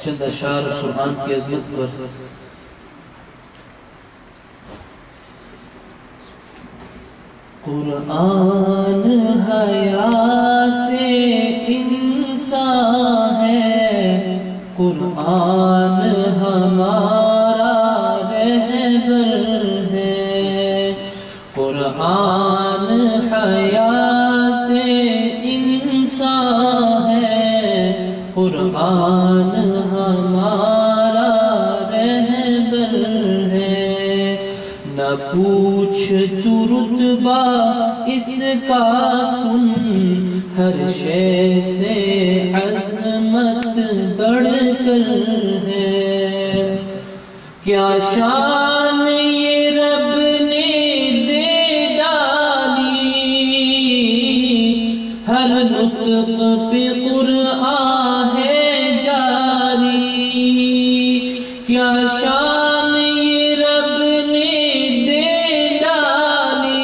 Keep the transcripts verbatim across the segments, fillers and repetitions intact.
چند اشعار قرآن کی عظمت پر. قرآن حیات انسان ہے، قرآن ہمارا رہبر ہے. قرآن حیات انسان ہے، قرآن ہمارا رہبر ہے. نہ پوچھ تو رتبہ اس کا سن، ہر شے سے عظمت بڑھ کر ہے. کیا شان یہ رب نے دے ڈالی، ہر نطق پہ قرآن ہے جاری. کیا شان یہ رب نے دے ڈالی،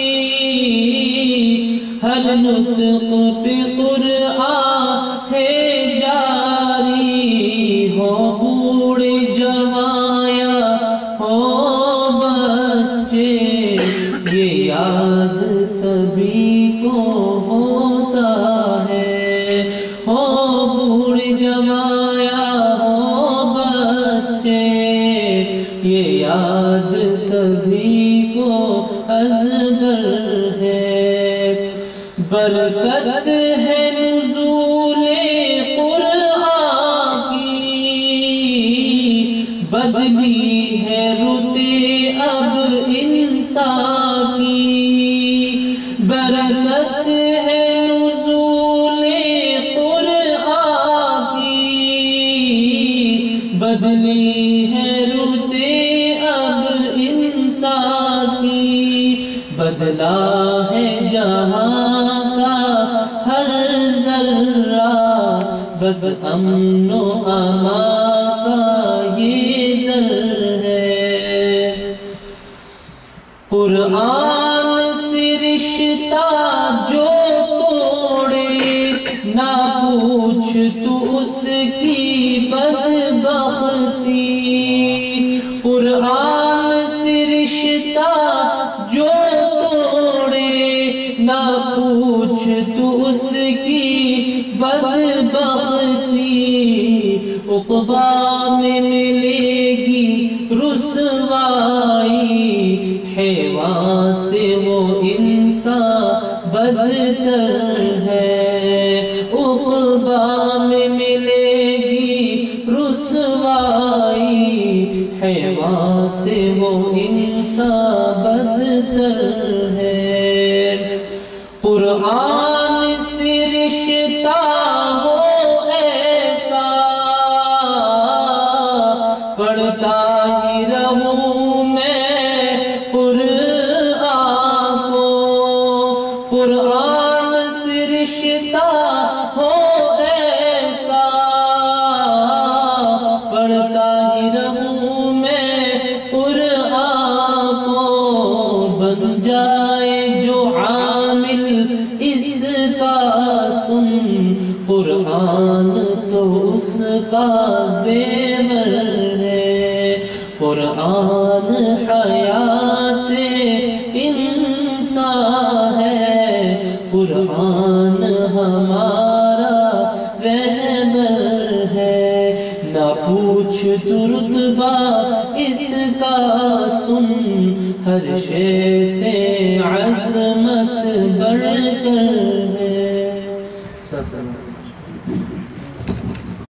ہر نطق پہ قرآن ہے جاری. ہو بوڑھے جوان ہو بچے، یہ یاد سبھی کو ہوتا ہے. ہو بوڑھے جوان ہو بچے، یہ یاد سبھی کو ازبر ہے. برکت ہے نزول قرآن کی، بدلی ہے رتے اب انسان کی. برکت ہے نزول قرآن کی، بدلی ہے رتے اب انسان کی. بدلا ہے جہاں کا ہر ذرہ، بس امن و امان کا یہ در ہے. قرآن سے رشتہ جو توڑے، نہ پوچھ تو اس کی بدبختی. قرآن سے رشتہ جو توڑے، نہ پوچھ تو اس کی بدبختی. عقبیٰ میں ملے گی رسوائی، حیوان سے وہ انسان بدتر ہے. عقبیٰ میں ملے گی رسوائی، حیوان سے وہ انسان بدتر ہے. قرآن سے رشتہ ہو ایسا، پڑھتا ہی رہوں میں قرآن کو. قرآن سے رشتہ ہو ایسا، پڑھتا ہی رہوں میں قرآن کو. بن جائے جو عامل اس کا سن، قرآن تو اس کا زیور ہے. قرآن حیات انسان ہے، قرآن ہمارا رہبر ہے. نہ پوچھ تو رتبہ اس کا سن، ہر شے سے عظمت بڑھ کر ہے.